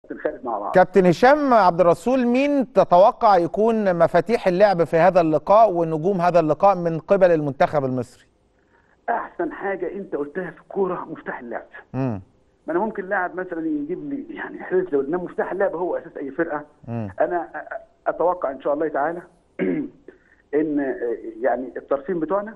كابتن خالد مع بعض. كابتن هشام عبد الرسول، مين تتوقع يكون مفاتيح اللعب في هذا اللقاء ونجوم هذا اللقاء من قبل المنتخب المصري؟ احسن حاجه انت قلتها في الكوره مفتاح اللعب. ما انا ممكن لاعب مثلا يجيب لي يعني احساس لو ان مفتاح اللعب هو اساس اي فرقه. انا اتوقع ان شاء الله تعالى ان يعني الطرفين بتوعنا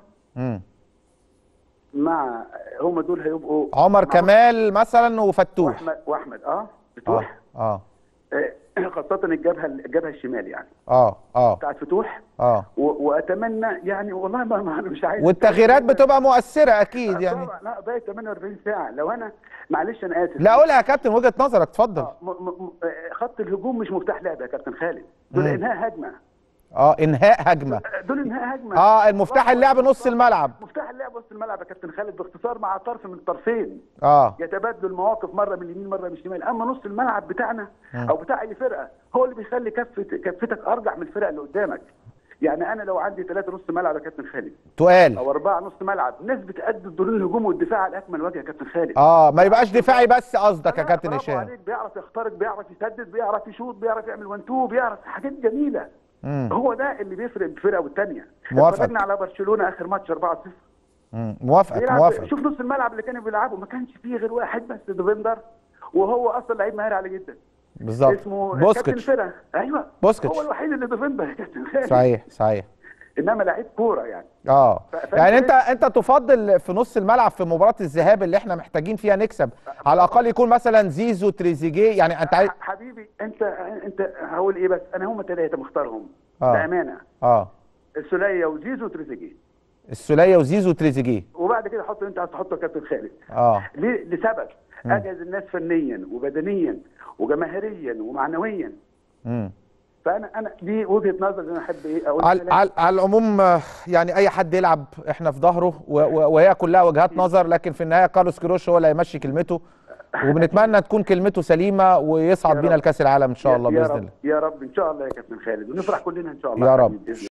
مع هم دول هيبقوا عمر كمال مثلا وفتوح واحمد فتوح خاصة الجبهة الشمال يعني بتاعت فتوح واتمنى يعني والله ما انا مش عايز، والتغييرات بتبقى مؤثرة اكيد يعني طبعا. لا باقي 48 ساعة لو انا معلش انا اسف، لا قولها يا كابتن وجهة نظرك اتفضل. خط الهجوم مش مفتاح لعب يا كابتن خالد، دول انهاء هجمة. انهاء هجمة، دول انهاء هجمة. المفتاح اللعب نص الملعب، مفتاح اللعب وسط الملعب يا كابتن خالد، باختصار مع طرف من الطرفين يتبادلوا المواقف مرة من اليمين مرة من الشمال. اما نص الملعب بتاعنا او بتاع اي فرقة هو اللي بيخلي كفتك ارجع من الفرقة اللي قدامك. يعني انا لو عندي 3 نص ملعب يا كابتن خالد تقال او 4 نص ملعب، ناس بتأدي دور الهجوم والدفاع على اكمل وجه يا كابتن خالد. ما يبقاش دفاعي بس قصدك يا كابتن هشام. برافو عليك، بيعرف يخترق، بيعرف يسدد، بيعرف يشوط، بيعرف يعمل 1 2، بيعرف حاجات جميله. هو ده اللي بيفرق الفرقه والثانيه. اتفرجنا على برشلونه اخر ماتش 4-0. موافق. شوف نص الملعب اللي كانوا بيلعبوا ما كانش فيه غير واحد بس، ديفندر، وهو اصلا لعيب مهاري عالي جدا بالظبط، اسمه بوسكيتش. كابتن الفرقه. ايوه بوسكيتش هو الوحيد اللي ديفندر يا كابتن خالد. صحيح انما لعيب كوره يعني. يعني انت تفضل في نص الملعب في مباراه الذهاب اللي احنا محتاجين فيها نكسب على الاقل يكون مثلا زيزو تريزيجيه، يعني انت عايز حبيبي انت هقول ايه بس انا هم 3 مختارهم بامانه. السوليه وزيزو وتريزيجيه. السوليه وزيزو وتريزيجيه، وبعد كده حط انت عايز تحطه كابتن خالد. لسبب اجهز الناس فنيا وبدنيا وجماهيريا ومعنويا. فانا دي وجهه نظر اللي انا احب اقولها. على العموم يعني اي حد يلعب احنا في ظهره، وهي كلها وجهات نظر، لكن في النهايه كارلوس كيروش هو اللي هيمشي كلمته، وبنتمنى تكون كلمته سليمه ويصعد بينا لكاس العالم ان شاء الله باذن الله. يا رب ان شاء الله يا كابتن خالد، ونفرح كلنا ان شاء الله يا رب.